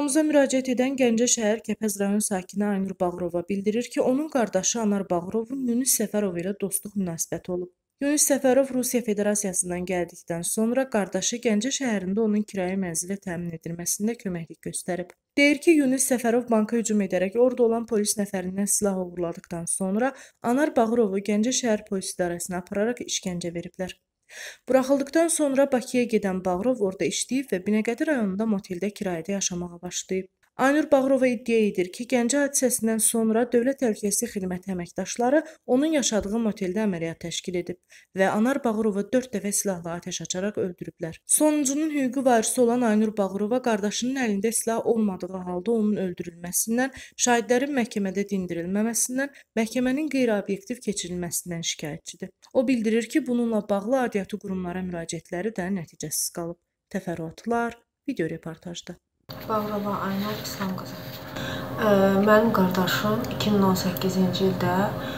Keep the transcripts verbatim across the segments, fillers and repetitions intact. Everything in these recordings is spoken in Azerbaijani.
Kanalımıza müraciət edən Gəncə şəhər Kəpəz rayon sakini Aynur Bağırova bildirir ki, onun qardaşı Anar Bağırovun Yunus Səfərov ilə dostluq münasibəti olub. Yunus Səfərov Rusiya Federasiyasından gəldikdən sonra qardaşı Gəncə şəhərində onun kirayə mənzilə təmin edilməsində köməklik göstərib. Deyir ki, Yunus Səfərov banka hücum edərək orada olan polis nəfərindən silah oğurladıqdan sonra Anar Bağırovu Gəncə şəhər polis idarəsinə apararaq işgəncə veriblər. Buraxıldıqdan sonra Bakıya gedən Bağırov orada işləyib və Binəqədi rayonunda moteldə kirayədə yaşamağa başlayıb. Aynur Bağırova iddia edir ki, Gəncə hadisəsindən sonra Dövlət Təhlükəsizlik Xidməti əməkdaşları onun yaşadığı moteldə əməliyyat təşkil edib və Anar Bağırova dörd dəfə silahla atəş açaraq öldürüblər. Sonuncunun hüquqi varisi olan Aynur Bağırova qardaşının əlində silah olmadığı halda onun öldürülməsindən, şahidlərin məhkəmədə dindirilməməsindən, məhkəmənin qeyri-obyektiv keçirilməsindən şikayətçidir. O bildirir ki, bununla bağlı aidiyyatı qurumlara müraciətləri də nəticəsiz qalıb. Təfərrüatlar video reportajda. Bağırova Aynur İslam qızı. Mənim qardaşım iki min on səkkizinci ildə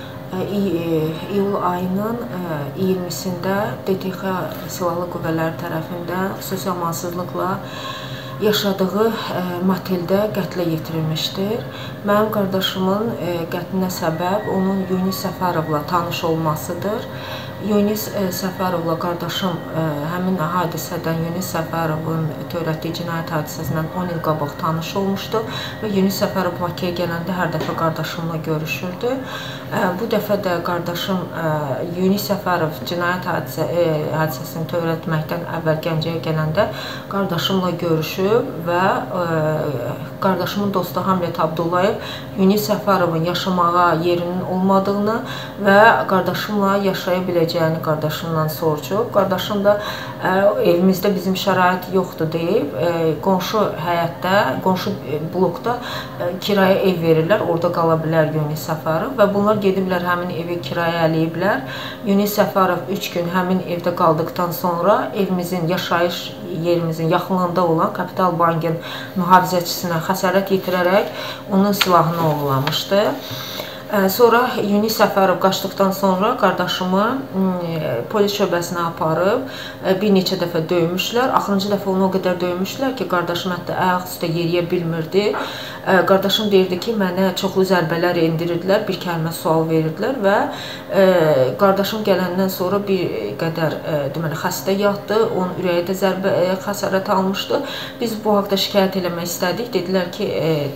iyul ayının iyirmisində D T X Silahlı Qüvvələr tərəfindən xüsusi amansızlıqla yaşadığı moteldə qətlə yetirilmişdir. Mənim qardaşımın qətlinə səbəb onun Yunus Səfərovla tanış olmasıdır. Yunus Səfərovla qardaşım həmin hadisədən Yunus Səfərovun törətdiyi cinayət hadisəsindən on il qabaq tanış olmuşdu və Yunus Səfərov Bakıya gələndə hər dəfə qardaşımla görüşürdü. Bu dəfə də qardaşım Yunus Səfərov cinayət hadisə, hadisəsini törətməkdən əvvəl Gəncəyə gələndə qardaşımla görüşüb və qardaşımın dostu Hamlet Abdullayev Yunus Səfərovun yaşamağa yerinin olmadığını və qardaşımla yaşaya biləcəyini qardaşımdan soruşub. Qardaşım da evimizdə bizim şərait yoxdur deyib, qonşu həyətdə, qonşu blokda kirayə ev verirlər, orada qala bilər Yunus Səfərov və bunlar gediblər həmin evi kirayə eləyiblər. Yunus Səfərov üç gün həmin evdə qaldıqdan sonra evimizin, yaşayış yerimizin yaxınlığında olan Kapital Bankın mühafizəçisinə xəsarət yetirərək onun silahını oğurlamışdı. Sonra Yunus Səfərov qaçdıqdan sonra qardaşımı polis şöbəsinə aparıb bir neçə dəfə döymüşlər. Axırıncı dəfə onu o qədər döymüşlər ki, qardaşım hətta ayaq üstə yeriyə bilmirdi. Qardaşım deyirdi ki, mənə çoxlu zərbələr endirirdilər, bir kəlmə sual verirdilər və qardaşım gələndən sonra bir qədər deməli xəstə yatdı, onun ürəyi də zərbə xəsarət almışdı. Biz bu haqda şikayət eləmək istədik. Dedilər ki,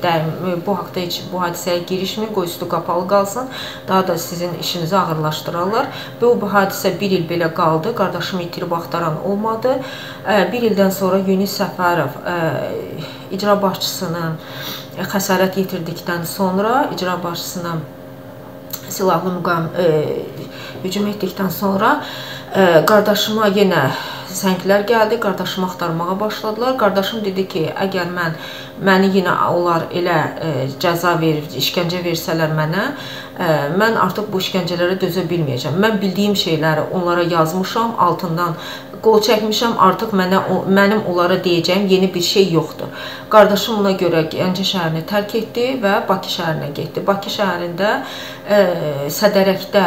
bu haqda heç bu hadisəyə girişməyin, qoy üstü qapalı qalsın, daha da sizin işinizi ağırlaşdırarlar. Və o bu hadisə bir il belə qaldı, qardaşımı itirib axtaran olmadı. Bir ildən sonra Yunus Səfərov icra başçısının xəsarət yetirdikdən sonra, icra başçısına silahlı müqam hücum etdikdən sonra qardaşıma yenə zənglər gəldi, qardaşımı axtarmağa başladılar. Qardaşım dedi ki, əgər mən, məni yenə onlar elə cəza verir, işgəncə versələr mənə, mən artıq bu işgəncələrə dözə bilməyəcəm. Mən bildiyim şeyləri onlara yazmışam, altından qol çəkmişəm, artıq mənə, mənim onlara deyəcəyim yeni bir şey yoxdur. Qardaşım buna görə Gəncə şəhərini tərk etdi və Bakı şəhərinə getdi. Bakı şəhərində Sədərəkdə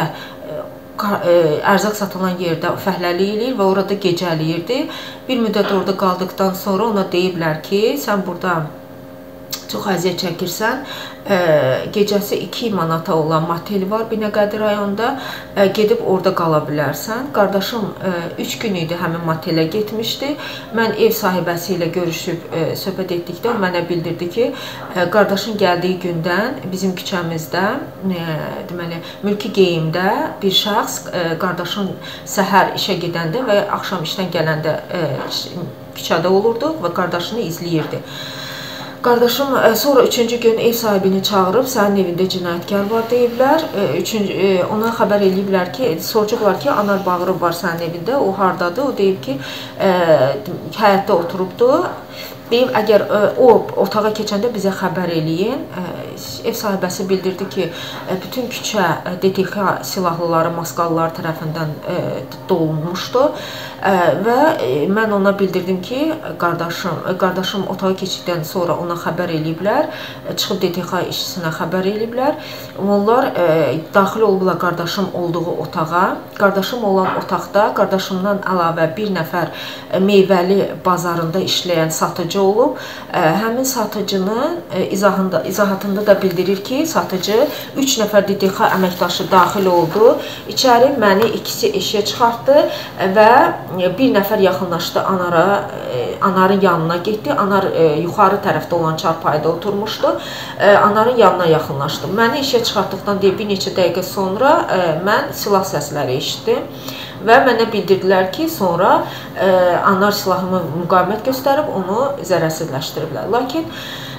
ərzaq satılan yerdə fəhləlik eləyir və orada gecələyirdi. Bir müddət orada qaldıqdan sonra ona deyiblər ki, sən burada çox əziyyət çəkirsən, gecəsi iki manata olan motel var Binəqədi rayonunda, gedib orada qala bilərsən. Qardaşım üç gün idi həmin motelə getmişdi. Mən ev sahibəsi ilə görüşüb söhbət etdikdə o mənə bildirdi ki, qardaşın gəldiyi gündən bizim küçəmizdə, deməli, mülki geyimdə bir şəxs qardaşın səhər işə gedəndə və axşam işdən gələndə küçədə olurdu və qardaşını izləyirdi. Qardaşım sonra üçüncü gün ev sahibini çağırıb, sənin evində cinayətkar var deyiblər. Ona xəbər eləyiblər ki, soruşublar ki, Anar Bağırov var sənin evində, o hardadır? O deyib ki, həyətdə oturubdur. Deyib, əgər o otağa keçəndə bizə xəbər eləyin. Ev sahibəsi bildirdi ki, bütün küçə D T X silahlıları, maskalılar tərəfindən dolunmuşdu. Və mən ona bildirdim ki, qardaşım, qardaşım otağa keçdikdən sonra ona xəbər eləyiblər, çıxıb D T X işçisinə xəbər eləyiblər. Onlar daxil olublar qardaşım olduğu otağa. Qardaşım olan otaqda qardaşımdan əlavə bir nəfər meyvəli bazarında işləyən satıcı olub. Həmin satıcının izahında, izahatında da bildirir ki, satıcı üç nəfər D T X əməkdaşı daxil oldu. İçəri məni ikisi eşiyə çıxartdı və bir nəfər yaxınlaşdı Anara, Anarın yanına getdi. Anar yuxarı tərəfdə olan çarpayıda oturmuşdu. Anarın yanına yaxınlaşdı. Məni eşiyə çıxartdıqdan deyib bir neçə dəqiqə sonra mən silah səsləri eşitdim. Və mənə bildirdilər ki, sonra Anar silahımı müqavimət göstərib, onu zərərsizləşdiriblər. Lakin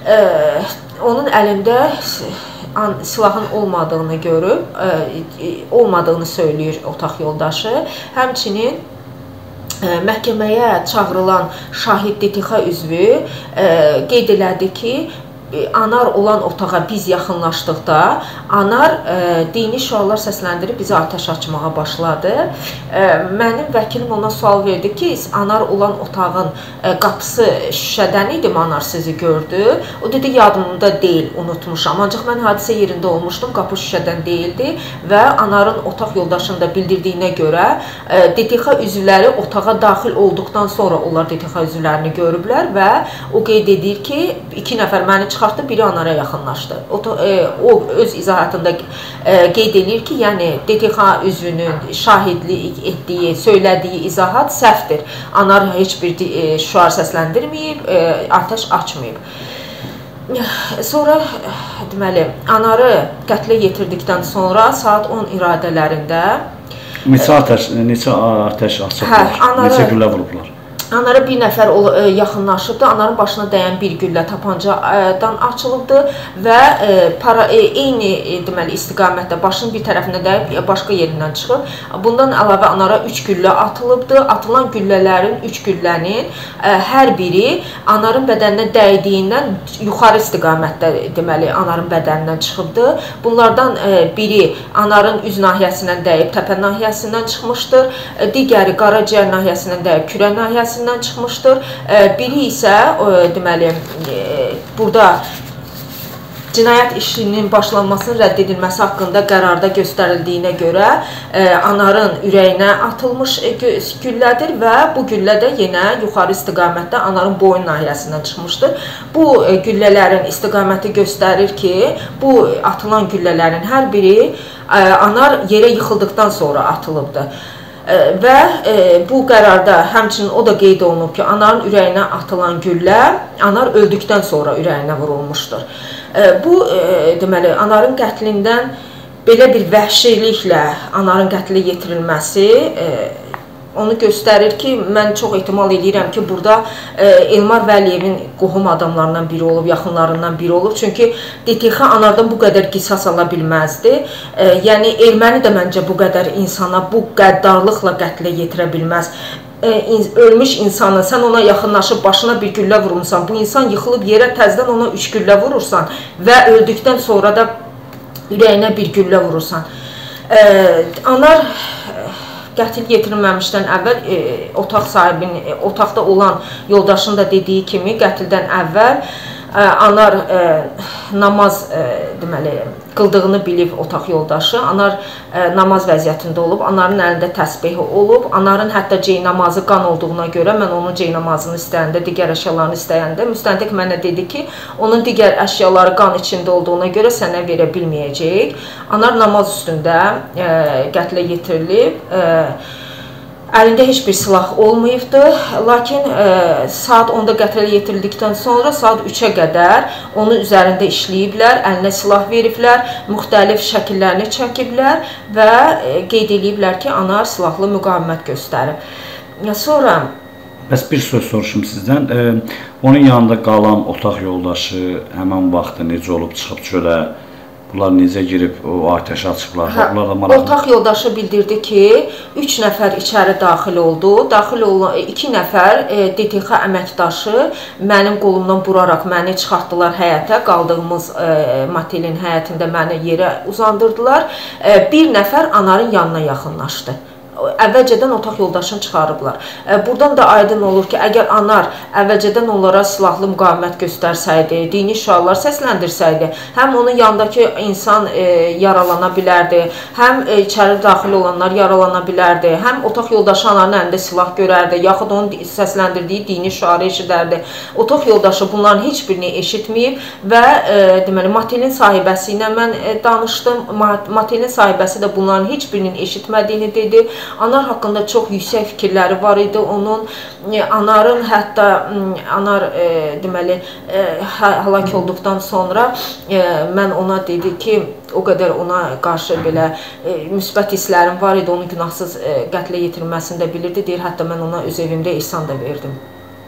onun əlində silahın olmadığını görüb, olmadığını söyləyir otaq yoldaşı. Həmçinin məhkəməyə çağırılan şahid D T X üzvü qeyd elədi ki, Anar olan otağa biz yaxınlaşdıqda Anar e, dini şüarlar səsləndirib bizə atəş açmağa başladı. E, mənim vəkilim ona sual verdi ki, Anar olan otağın e, qapısı şüşədən idi, Anar sizi gördü. O dedi, yadımda deyil, unutmuşam. Ancaq mən hadisə yerində olmuşdum, qapı şüşədən deyildi və Anarın otaq yoldaşının da bildirdiyinə görə e, D T X üzvləri otağa daxil olduqdan sonra onlar D T X üzvlərini görüblər və o qeyd edir ki, iki nəfər məni çıxartdı, biri Anara yaxınlaşdı. O, e, o öz izahatında e, qeyd edir ki, yəni D T X üzvünün şahidlik etdiyi, söylədiyi izahat səhvdir. Anar heç bir e, şüar səsləndirməyib, e, atəş açmayıb. Sonra deməli, Anarı qətlə yetirdikdən sonra saat on iradələrində neçə atəş, neçə atəş açıblar, hə, Anarı, neçə güllə vurublar? Anara bir nəfər yaxınlaşıbdı. Anarın başına dəyən bir güllə tapancadan açılıbdı və para, eyni deməli istiqamətdə başının bir tərəfinə dəyib başqa yerindən çıxıb. Bundan əlavə Anara üç güllə atılıbdı. Atılan güllələrin üç güllənin hər biri Anarın bədəninə dəydiyindən yuxarı istiqamətdə deməli Anarın bədənindən çıxıbdı. Bunlardan biri Anarın üz nahiyəsindən dəyib təpə nahiyəsindən çıxmışdır. Digəri qaraciyər nahiyəsindən dəyib kürə nahiyəsindən çıxmışdır. Biri isə deməli burada cinayət işinin başlanmasının rədd edilməsi haqqında qərarda göstərildiyinə görə Anarın ürəyinə atılmış güllədir və bu güllə də yenə yuxarı istiqamətdə Anarın boyun nahiyəsindən çıxmışdır. Bu güllələrin istiqaməti göstərir ki, bu atılan güllələrin hər biri Anar yerə yıxıldıqdan sonra atılıbdır. Və e, bu qərarda həmçinin o da qeyd olunub ki, Anarın ürəyinə atılan güllə Anar öldükdən sonra ürəyinə vurulmuşdur. E, bu e, deməli Anarın qətlindən belə bir vəhşiliklə Anarın qətlə yetirilməsi e, onu göstərir ki, mən çox ehtimal edirəm ki, burada e, Elmar Vəliyevin qohum adamlarından biri olub, yaxınlarından biri olub. Çünki D T X Anardan bu qədər qisas ala bilməzdi. E, yəni erməni də məncə bu qədər insana bu qəddarlıqla qətlə yetirə bilməz. E, in, ölmüş insanın sən ona yaxınlaşıb başına bir güllə vurursan, bu insan yıxılıb yerə təzədən ona üç güllə vurursan və öldükdən sonra da ürəyinə bir güllə vurursan. E, Anar qətil yetirilməmişdən əvvəl e, otaq sahibinin, e, otaqda olan yoldaşının da dediyi kimi qətildən əvvəl e, Anar e, namaz e, deməli qıldığını bilib otaq yoldaşı. Anar e, namaz vəziyyətində olub, Anarın əlində təsbehi olub. Anarın hətta ceynamazı qan olduğuna görə mən onun ceynamazını istəyəndə, digər əşyalarını istəyəndə müstəntiq mənə dedi ki, onun digər əşyaları qan içində olduğuna görə sənə verə bilməyəcəyik. Anar namaz üstündə e, qətlə yetirilib. E, Əlində heç bir silah olmayıbdı, lakin e, saat onda qətlə yetirildikdən sonra saat üçə qədər onun üzərində işləyiblər, əlinə silah veriblər, müxtəlif şəkillərini çəkiblər və e, qeyd ediblər ki, Anar silahlı müqavimət göstərib. Sonra bəs bir söz soruşum sizdən. E, onun yanında qalan otaq yoldaşı həmin vaxtda necə olub çıxıb çölə? Bunlar necə girib o atəşə açıblar? Hə, otaq yoldaşı bildirdi ki, üç nəfər içəri daxil oldu. Daxil olan iki nəfər e, D T X əməkdaşı mənim qolumdan vuraraq məni çıxartdılar həyətə. Qaldığımız e, motelin həyətində məni yerə uzandırdılar. E, bir nəfər Anarın yanına yaxınlaşdı. əvvəlcədən otaq yoldaşını çıxarıblar. Buradan da aydın olur ki, əgər anar əvvəlcədən onlara silahlı müqavimət göstərsəydi, dini şüarlar səsləndirsəydi, həm onun yanındakı insan e, yaralana bilərdi, həm e, içəri daxil olanlar yaralana bilərdi, həm otaq yoldaşı ananın əlində silah görərdi, yaxud onun səsləndirdiyi dini şüarı eşidərdi. Otaq yoldaşı bunların heç birini eşitməyib və e, deməli, motelin sahibəsi ilə mən e, danışdım. Motelin sahibəsi də bunların heç birinin eşitmədiyini dedi. Anar haqqında çox yüksək fikirləri var idi onun. E, Anarın hətta Anar e, deməli e, həlak olduqdan sonra e, mən ona dedi ki, o qədər ona qarşı belə e, müsbət hisslərim var idi, onu günahsız e, qətlə yetirilməsini də bilirdi. Deyir, hətta mən ona öz evimdə ehsan da verdim.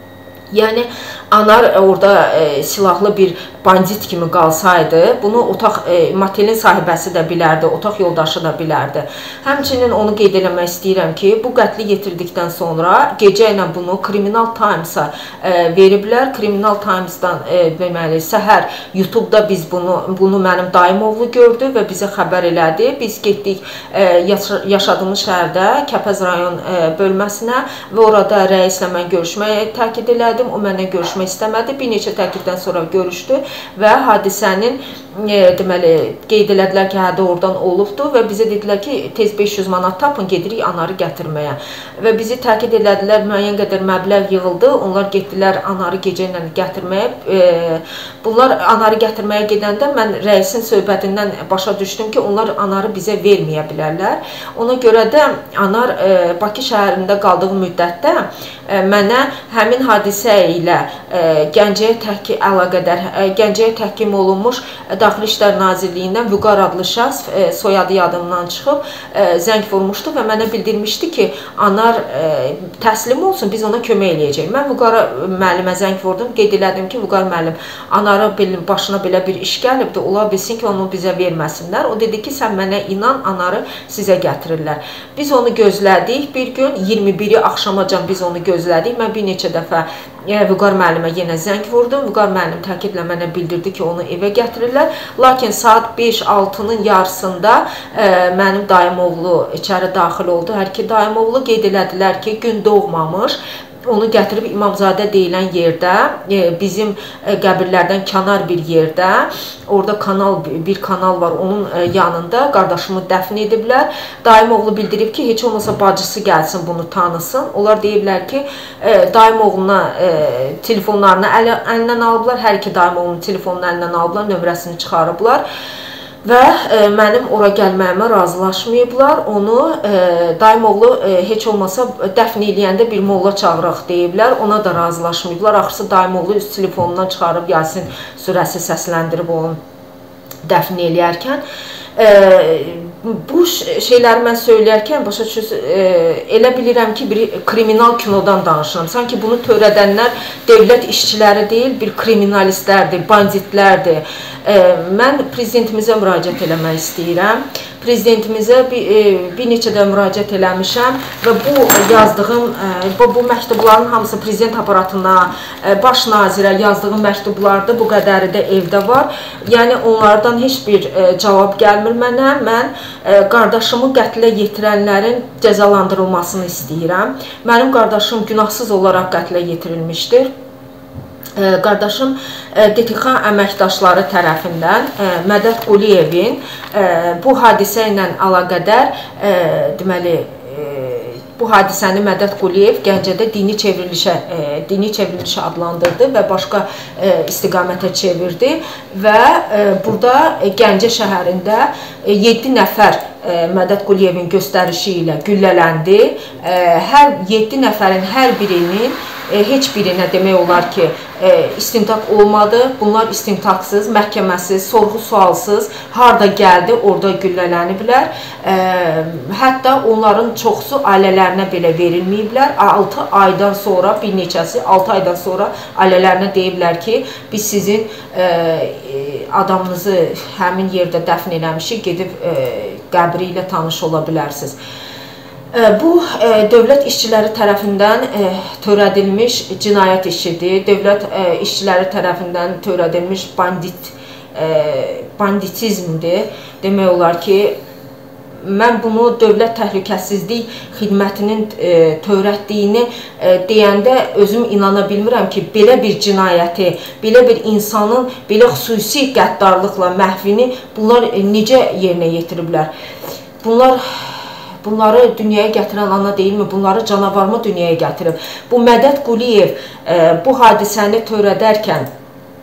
Yəni, Anar orada e, silahlı bir bandit kimi qalsaydı, bunu otaq e, motelin sahibəsi də bilərdi, otaq yoldaşı da bilərdi. Həmçinin onu qeyd eləmək istəyirəm ki, bu qətli yetirdikdən sonra gecə ilə bunu Criminal Times-a e, veriblər. Criminal Times-dan e, deməli, səhər YouTube-da biz bunu, bunu mənim dayımoğlu gördü və bizə xəbər elədi. Biz getdik e, yaşa yaşadığımız şəhərdə Kəpəz rayon e, bölməsinə və orada rəislə mən görüşməyə təkid elədim. O mənlə görüşmək istəmədi. Bir neçə təkiddən sonra görüşdü və hadisənin e, deməli, qeyd elədilər ki, hədə oradan olubdur və bizə dedilər ki, tez beş yüz manat tapın, gedirik Anarı gətirməyə. Və bizi təkid elədilər, müəyyən qədər məbləğ yığıldı. Onlar getdilər Anarı gecə ilə gətirməyə. E, bunlar Anarı gətirməyə gedəndə mən rəisin söhbətindən başa düşdüm ki, onlar Anarı bizə verməyə bilərlər. Ona görə də Anar e, Bakı şəhərində qaldığı müddətdə e, mənə həmin hadisə ilə e, Gəncəyə təhki əlaqədar, e, Gəncəyə təhkim olunmuş e, Daxili İşlər Nazirliyindən Vüqar adlı şəxs e, soyadı yadımdan çıxıb e, zəng vurmuşdu və mənə bildirmişdi ki, Anar e, təslim olsun, biz ona kömək eləyəcəyik. Mən Vüqara müəllimə zəng vurdum, qeyd elədim ki, Vüqar müəllim, Anara başına belə bir iş gəlibdir, ola bilsin ki, onu bizə verməsinlər. O dedi ki, sən mənə inan, Anarı sizə gətirirlər. Biz onu gözlədik, bir gün iyirmi biri axşamacan biz onu gözlədik. Mən bir neçə dəfə Vüqar müəllimə yenə zəng vurdum. Vüqar müəllim təkidlə mənə bildirdi ki, onu evə gətirirlər. Lakin saat beş altının yarısında e, mənim dayımoğlu içəri daxil oldu. Hər iki dayımoğlu qeyd elədilər ki, gün doğmamış. Onu gətirib İmamzadə deyilən yerdə, bizim qəbirlərdən kənar bir yerdə, orada kanal, bir kanal var, onun yanında qardaşımı dəfn ediblər. Dayımoğlu bildirib ki, heç olmasa bacısı gəlsin, bunu tanısın. Onlar deyiblər ki, dayımoğluna telefonlarını əlindən alıblar, hər iki dayımoğlunun telefonunu əlindən alıblar, nömrəsini çıxarıblar. Və e, mənim ora gəlməyimə razılaşmayıblar. Onu e, dayımoğlu e, heç olmasa dəfn eləyəndə bir molla çağıraq deyiblər. Ona da razılaşmayıblar. Axırsı dayımoğlu üst telefonundan çıxarıb Yasin surəsi səsləndirib onu dəfn eləyərkən. E, bu şeyləri mən söyləyərkən başa düşürsünüz, e, elə bilirəm ki, bir kriminal kinodan danışıram. Sanki bunu törədənlər dövlət işçiləri deyil, bir kriminalistlərdir, banditlərdir. E, mən prezidentimizə müraciət eləmək istəyirəm. Prezidentimizə bir, e, bir neçə də müraciət eləmişəm və bu yazdığım, e, bu, bu məktubların hamısı prezident aparatına, e, baş nazirə yazdığım məktublarda bu qədəri də evdə var. Yəni onlardan heç bir e, cavab gəlmir mənə. Mən e, qardaşımı qətlə yetirənlərin cəzalandırılmasını istəyirəm. Mənim qardaşım günahsız olaraq qətlə yetirilmişdir. Qardaşım D T X əməkdaşları tərəfindən Mədət Quliyevin bu hadisə ilə əlaqədar deməli bu hadisəni Mədət Quliyev Gəncədə dini çevrilişə dini çevrilişə adlandırdı və başqa istiqamətə çevirdi və burada Gəncə şəhərində yeddi nəfər Mədət Quliyevin göstərişi ilə güllələndi. Hər yeddi nəfərin hər birinin heç birinə demək olar ki, istintaq olmadı. Bunlar istintaqsız, məhkəməsiz, sorğu-sualsız harda gəldi, orada güllələniblər. Hətta onların çoxsu ailələrinə belə verilməyiblər. altı aydan sonra, bir neçəsi altı aydan sonra ailələrinə deyiblər ki, biz sizin adamınızı həmin yerdə dəfn eləmişik, gedib qəbri ilə tanış ola bilərsiniz. Bu, dövlət işçiləri tərəfindən törədilmiş cinayət işidir. Dövlət işçiləri tərəfindən törədilmiş bandit, banditizmdir. Demək olar ki, mən bunu Dövlət Təhlükəsizlik Xidmətinin e, törətdiyini e, deyəndə özüm inana bilmirəm ki, belə bir cinayəti, belə bir insanın belə xüsusi qəddarlıqla məhvini bunlar e, necə yerinə yetiriblər? Bunlar Bunları dünyaya gətirən ana deyilmi? Bunları canavarmı dünyaya gətirib? Bu Mədəd Quliyev e, bu hadisəni törədərkən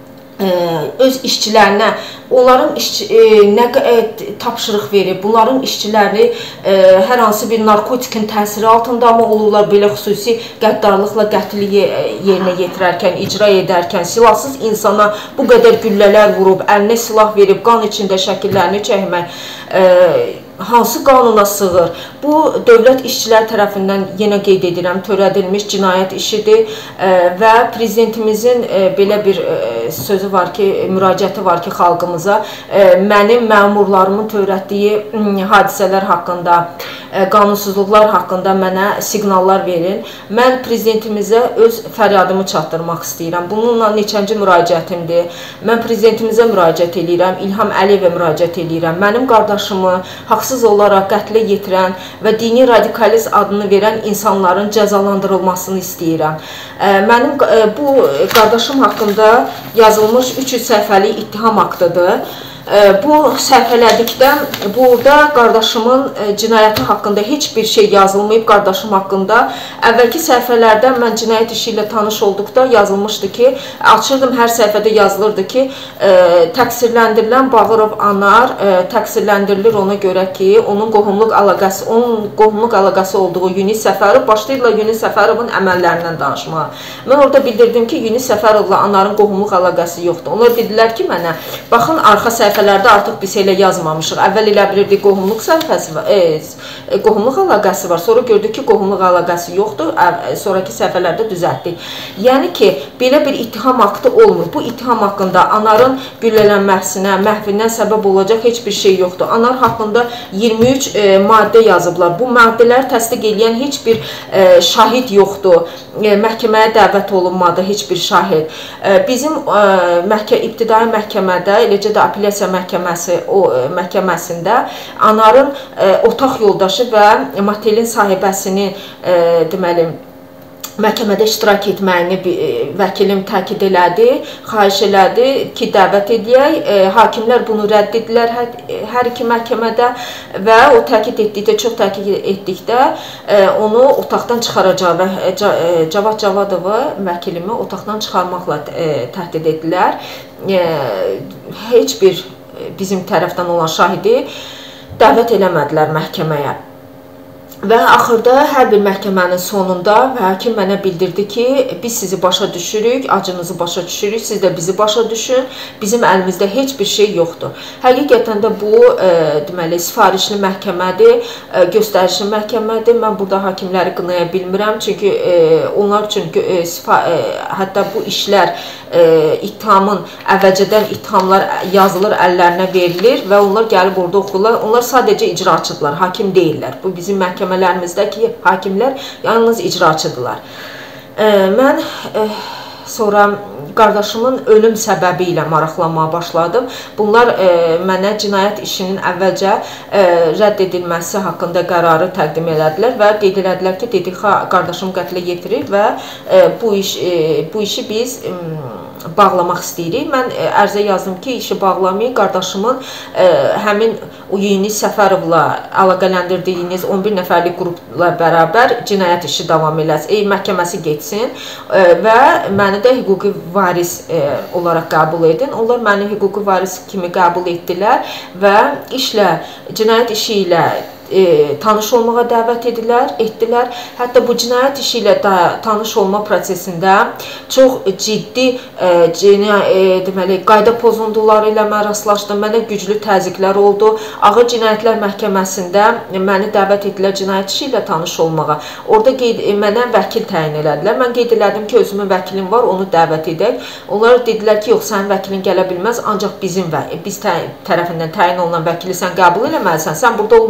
öz işçilərinə onların işçi, e, nə e, tapşırıq verib, bunların işçiləri e, hər hansı bir narkotikin təsiri altında mı olurlar, belə xüsusi qəddarlıqla qətli yerinə yetirərkən, icra edərkən, silahsız insana bu qədər güllələr vurub, əlinə silah verib, qan içində şəkillərini çəkmək e, hansı qanuna sığır? Bu, dövlət işçilər tərəfindən yenə qeyd edirəm, törədilmiş cinayət işidir e, və prezidentimizin e, belə bir e, sözü var ki, müraciəti var ki, xalqımıza e, mənim məmurlarımın törətdiyi e, hadisələr haqqında, e, qanunsuzluqlar haqqında mənə siqnallar verin. Mən prezidentimizə öz fəryadımı çatdırmaq istəyirəm. Bununla neçənci müraciətimdir. Mən prezidentimizə müraciət edirəm, İlham Əliyevə müraciət edirəm. Mənim qardaşımı haqsız olaraq qətlə yetirən və dini radikalizm adını verən insanların cəzalandırılmasını istəyirəm. Mənim bu qardaşım haqqında yazılmış üç yüz səhifəlik ittiham aktıdır. Bu səhifələdikdə burada qardaşımın cinayəti haqqında heç bir şey yazılmayıb qardaşım haqqında. Əvvəlki səhifələrdə mən cinayət işi ilə tanış olduqda yazılmışdı ki, açırdım, hər səhifədə yazılırdı ki, təqsirləndirilən Bağırov Anar təqsirləndirilir ona görə ki, onun qohumluq əlaqəsi, onun qohumluq əlaqəsi olduğu Yunis Səfərov başlayırlar Yunis Səfərovun əməllərindən danışmağa. Mən orada bildirdim ki, Yunis Səfərovla Anarın qohumluq əlaqəsi yoxdur. Onlar dedilər ki, mənə, baxın, arxa səhifə səhifələrdə artıq biz elə yazmamışıq. Əvvəl elə bilirdik qohumluq səhifəsi var, e, qohumluq əlaqəsi var. Sonra gördük ki, qohumluq əlaqəsi yoxdur. Sonraki səhifələrdə düzəltdik. Yəni ki, belə bir ittiham aktı olmur. Bu ittiham haqqında Anarın güllələnməsinə, məhvindən səbəb olacaq heç bir şey yoxdur. Anar haqqında iyirmi üç e, maddə yazıblar. Bu maddələr təsdiq edən heç bir e, şahid yoxdur. E, məhkəməyə dəvət olunmadı heç bir şahid. E, bizim e, məhkə, ibtidai məhkəmədə, eləcə də apellyasiya məhkəməsi o e, məhkəməsində Anarın e, otaq yoldaşı və motelin sahibəsini e, deməli məhkəmədə iştirak etməyini vəkilim təkid elədi, xahiş elədi ki, dəvət edək. E, hakimlər bunu rədd etdilər hər, hər iki məhkəmədə və o təkid etdikdə, çox təkid etdikdə e, onu otaqdan çıxaracaq və e, Cavad Cavadovu vəkilimi otaqdan çıxarmaqla e, təhdid etdilər. E, heç bir bizim tərəfdən olan şahidi dəvət eləmədilər məhkəməyə. Və axırda hər bir məhkəmənin sonunda hakim mənə bildirdi ki, biz sizi başa düşürük, acınızı başa düşürük, siz də bizi başa düşün, bizim əlimizdə heç bir şey yoxdur. Həqiqətən də bu, e, deməli, sifarişli məhkəmədir, e, göstərişli məhkəmədir. Mən burada hakimləri qınaya bilmirəm, çünki e, onlar üçün e, sifa, e, hətta bu işlər e, ittihamın, əvvəlcədən ittihamlar yazılır, əllərinə verilir və onlar gəlib orada oxurlar. Onlar sadəcə icraçıdırlar, hakim deyirlər. Bu bizim məhkəmələrimizdəki hakimlər yalnız icraçıdırlar. E, mən e, sonra qardaşımın ölüm səbəbi ilə maraqlanmağa başladım. Bunlar e, mənə cinayət işinin əvvəlcə e, rədd edilməsi haqqında qərarı təqdim elədilər və qeyd elədilər ki, dedik, qardaşım qətlə yetirir və e, bu, iş, e, bu işi biz e, bağlamaq istəyirik. Mən e, ərzə yazdım ki, işi bağlamayın, qardaşımın e, həmin Yunis Səfərovla əlaqələndirdiyiniz on bir nəfərlik qrupla bərabər cinayət işi davam eləsin, e, məhkəməsi getsin e, və məni də hüquqi varis e, olaraq qəbul edin. Onlar məni hüquqi varis kimi qəbul etdilər və işlə, cinayət işi ilə E, tanış olmağa dəvət edilər, etdilər. Hətta bu cinayət işi ilə da, tanış olma prosesində çox ciddi e, cina, e, deməli, qayda pozuntuları ilə mən rastlaşdım. Mənə güclü təzyiqlər oldu. Ağır Cinayətlər Məhkəməsində məni dəvət etdilər cinayət işi ilə tanış olmağa. Orada qeyd, e, mənə vəkil təyin elədilər. Mən qeyd elədim ki, özümün vəkilim var, onu dəvət edək. Onlar dedilər ki, yox, sənin vəkilin gələ bilməz, ancaq bizim və biz tə, tərəfindən təyin olunan vəkili sən qəbul eləməlisən. Sən burada olmayanda o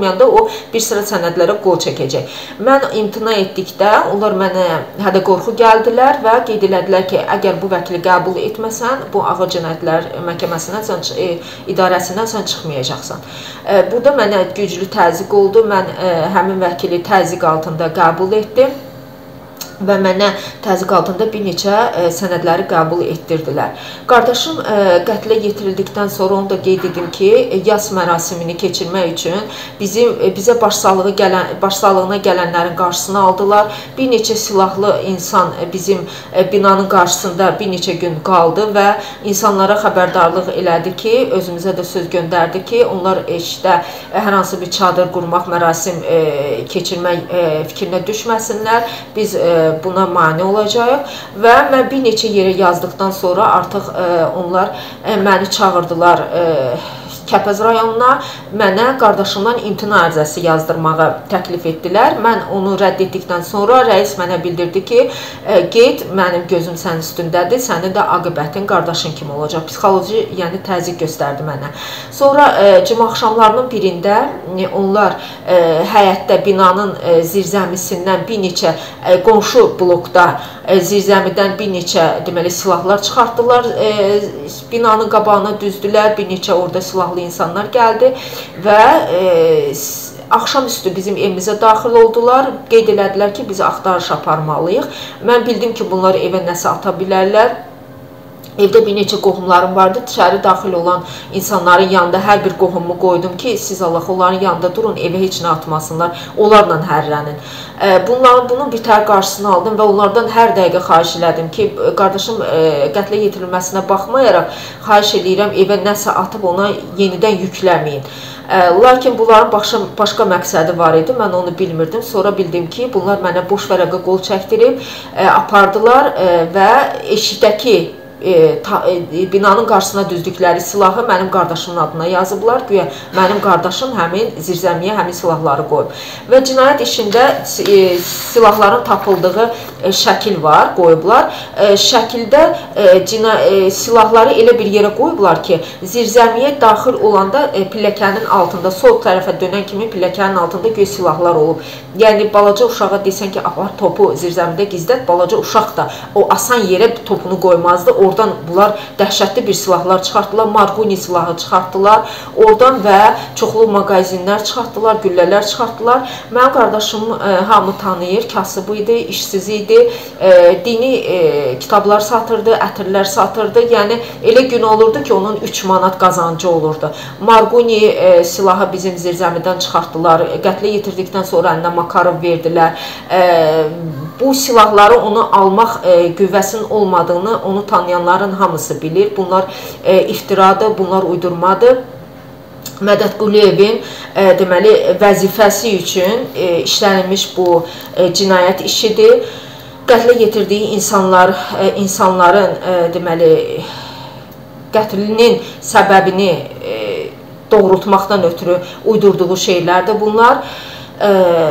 bir sıra sənədlərə qol çəkəcək. Mən imtina etdikdə onlar mənə hədə-qorxu gəldilər və qeyd elədilər ki, əgər bu vəkili qəbul etməsən, bu ağır cinayətlər məhkəməsindən, sən, e, idarəsindən sən çıxmayacaqsan. E, burada mənə güclü təzyiq oldu. Mən e, həmin vəkili təzyiq altında qəbul etdim və mənə təzyiq altında bir neçə e, sənədləri qəbul etdirdilər. Qardaşım e, qətlə yetirildikdən sonra onu da qeyd edim ki, yas mərasimini keçirmək üçün bizim e, bizə başsağlığı gələn başsağlığına gələnlərin qarşısını aldılar. Bir neçə silahlı insan e, bizim e, binanın qarşısında bir neçə gün qaldı və insanlara xəbərdarlıq elədi ki, özümüzə də söz göndərdi ki, onlar işdə e, hər hansı bir çadır qurmaq, mərasim e, keçirmək e, fikrinə düşməsinlər. Biz e, buna mane olacaq və mən bir neçə yerə yazdıqdan sonra artıq e, onlar e, məni çağırdılar e, Kəpəz rayonuna, mənə qardaşımdan imtina ərizəsi yazdırmağı təklif etdilər. Mən onu rədd etdikdən sonra rəis mənə bildirdi ki, e, qeyd, mənim gözüm sənin üstündədir, sənin də aqibətin qardaşın kimi olacaq. Psixoloji, yəni təzyiq göstərdi mənə. Sonra e, cümə axşamlarının birində e, onlar e, həyətdə binanın e, zirzəmisindən bir neçə e, qonşu blokda e, zirzəmidən bir neçə deməli silahlar çıxartdılar, e, binanın qabağına düzdülər, bir neçə orada silahlı insanlar gəldi və e, axşamüstü bizim evimizə daxil oldular. Qeyd elədilər ki, bizi axtarış aparmalıyıq. Mən bildim ki, bunlar evə nəsə ata bilərlər. Evdə bir neçə qohumlarım vardı. İçəri daxil olan insanların yanında hər bir qohumumu qoydum ki, siz Allah onların yanında durun, evə heç nə atmasınlar, onlarla hərlənin. Bunların, bunun bir tər qarşısını aldım və onlardan hər dəqiqə xahiş elədim ki, qardaşım qətlə yetirilməsinə baxmayaraq, xahiş eləyirəm, evə nəsə atıb ona yenidən yükləməyin. Lakin bunların başqa, başqa məqsədi var idi, mən onu bilmirdim. Sonra bildim ki, bunlar mənə boş vərəqə qol çəkdirib, apardılar və eşikdəki E, ta, e, binanın qarşısına düzdükləri silahı mənim qardaşımın adına yazıblar. Güya mənim qardaşım həmin zirzəmiyə həmin silahları qoyub. Və cinayət işində e, silahların tapıldığı e, şəkil var, qoyublar. E, şəkildə e, cina, e, silahları elə bir yerə qoyublar ki, zirzəmiyə daxil olanda e, pilləkənin altında, sol tərəfə dönən kimi pilləkənin altında göy silahlar olub. Yəni, balaca uşağa desən ki, apar topu zirzəmidə gizlət, balaca uşaq da o asan yerə topunu qoymazdı. Oradan bunlar dəhşətli bir silahlar çıxartdılar, marquni silahı çıxartdılar oradan və çoxlu maqazinlər çıxartdılar, güllələr çıxartdılar. Mənim qardaşım e, hamı tanıyır, kasıb idi, işsiz idi, e, dini e, kitablar satırdı, ətirlər satırdı. Yəni, elə gün olurdu ki, onun üç manat qazancı olurdu. Marquni e, silahı bizim zirzəmidən çıxartdılar, qətlə yetirdikdən sonra əlinə Makarov verdilər. E, bu silahları onu almaq e, qüvvəsinin olmadığını onu tanıyanların hamısı bilir. Bunlar e, iftiradır, bunlar uydurmadır. Mədəd Quliyevin e, deməli vəzifəsi üçün e, işlənilmiş bu e, cinayət işidir. Qətlə yetirdiyi insanlar, e, insanların e, deməli qətlinin səbəbini e, doğrultmaqdan ötürü uydurduğu şeylərdir bunlar. E,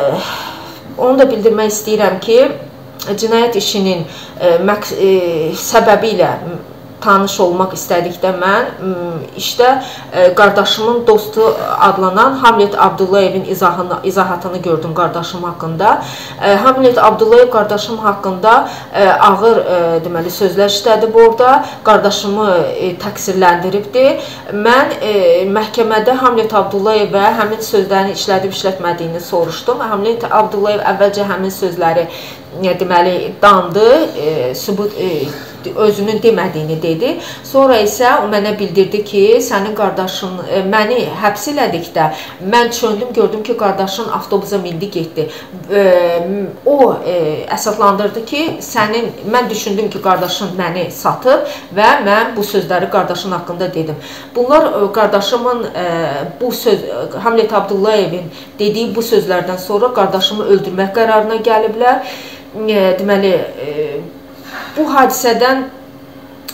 onu da bildirmək istəyirəm ki, cinayət işinin e, e, səbəbi ilə tanış olmaq istədikdə mən işdə e, qardaşımın dostu adlanan Hamlet Abdullayevin izahını, izahatını gördüm qardaşım haqqında. E, Hamlet Abdullayev qardaşım haqqında e, ağır e, deməli sözlər işlədib orada, qardaşımı e, təqsirləndiribdi. Mən e, məhkəmədə Hamlet Abdullayevə həmin sözlərini işlədib işlətmədiyini soruşdum. Hamlet Abdullayev əvvəlcə həmin sözləri e, deməli dandı, e, sübut e, özünün demədiyini dedi. Sonra isə o mənə bildirdi ki, sənin qardaşın e, məni həbs elədikdə mən çöndüm, gördüm ki, qardaşın avtobusa mindi, getdi. E, o e, əsaslandırdı ki, sənin mən düşündüm ki, qardaşın məni satıb və mən bu sözləri qardaşın haqqında dedim. Bunlar e, qardaşımın e, bu söz Hamlet Abdullayevin dediyi bu sözlərdən sonra qardaşımı öldürmək qərarına gəliblər. E, deməli e, bu hadisədən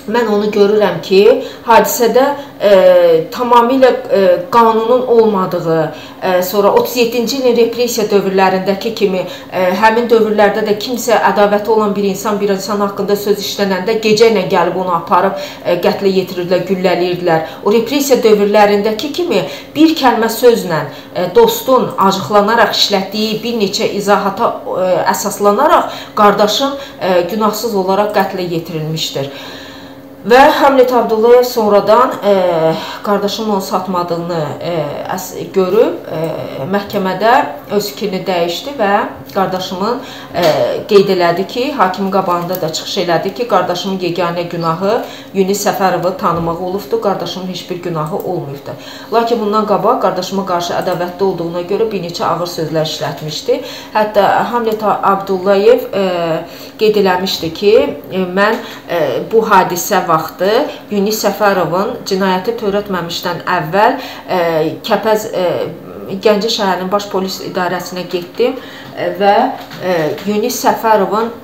mən onu görürəm ki, hadisədə e, tamamilə e, qanunun olmadığı, e, sonra otuz yeddinci ilin repressiya dövrlərindəki kimi, e, həmin dövrlərdə də kimsə ədavəti olan bir insan, bir insan haqqında söz işlənəndə gecə ilə gəlib onu aparıb e, qətlə yetirirdilər, güllələyirdilər. O repressiya dövrlərindəki kimi bir kəlmə sözlə e, dostun acıqlanaraq işlətdiyi bir neçə izahata e, əsaslanaraq qardaşım e, günahsız olaraq qətlə yetirilmişdir. Və Hamlet Abdullayev sonradan e, qardaşımın onu satmadığını e, görüb e, məhkəmədə öz fikrini dəyişdi və qardaşımın e, qeyd elədi ki, hakim qabağında da çıxış elədi ki, qardaşımın yeganə günahı Yunis Səfərovu tanımaq olubdur, qardaşımın heç bir günahı olmayıbdır. Lakin bundan qabaq qardaşıma qarşı ədavətli olduğuna görə bir neçə ağır sözlər işlətmişdi. Hətta Hamlet Abdullayev e, qeyd eləmişdi ki, e, mən e, bu hadisə vaxtı Yunis Səfərovun cinayəti törətməmişdən əvvəl e, Kəpəz e, Gəncə şəhərinin baş polis idarəsinə getdim e, və e, Yunis Səfərovun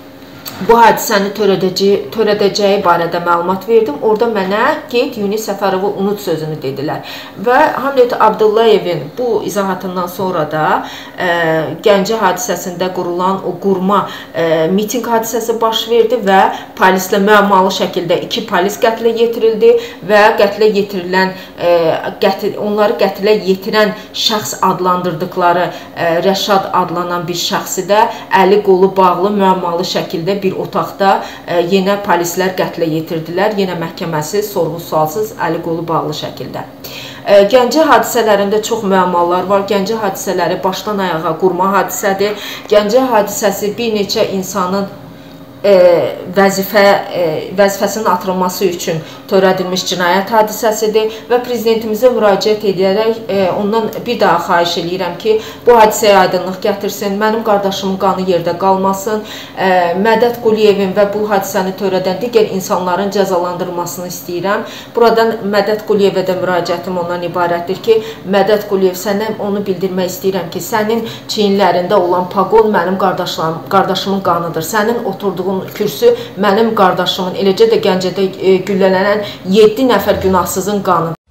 bu hadisəni törədəcəyi, törədəcəyi barədə məlumat verdim. Orada mənə get Yunis Səfərovu unut sözünü dedilər. Və Hamlet Abdullayevin bu izahatından sonra da e, Gəncə hadisəsində qurulan o qurma e, miting hadisəsi baş verdi və polislə müəmmalı şəkildə iki polis qətlə yetirildi və qətlə yetirilən, e, qətil, onları qətlə yetirən şəxs adlandırdıqları e, Rəşad adlanan bir şəxsi də əli qolu bağlı müəmmalı şəkildə bir otaqda e, yenə polislər qətlə yetirdilər. Yenə məhkəməsi sorğu-sualsız əli qolu bağlı şəkildə. E, Gəncə hadisələrində çox müəmmalar var. Gəncə hadisələri başdan ayağa qurma hadisədir. Gəncə hadisəsi bir neçə insanın E, vəzifə, e, vəzifəsinin artırılması üçün törədilmiş cinayət hadisəsidir və prezidentimizə müraciət edərək e, ondan bir daha xahiş edirəm ki, bu hadisəyə aydınlıq gətirsin, mənim qardaşımın qanı yerdə qalmasın, e, Mədəd Quliyevin və bu hadisəni törədən digər insanların cəzalandırılmasını istəyirəm. Buradan Mədəd Quliyevə də müraciətim ondan ibarətdir ki, Mədəd Quliyev, sənə onu bildirmək istəyirəm ki, sənin çiyinlərində olan paqon mənim qardaşımın qanıdır, sənin oturduğun kürsü mənim qardaşımın, eləcə də Gəncədə güllələnən yeddi nəfər günahsızın qanıdır.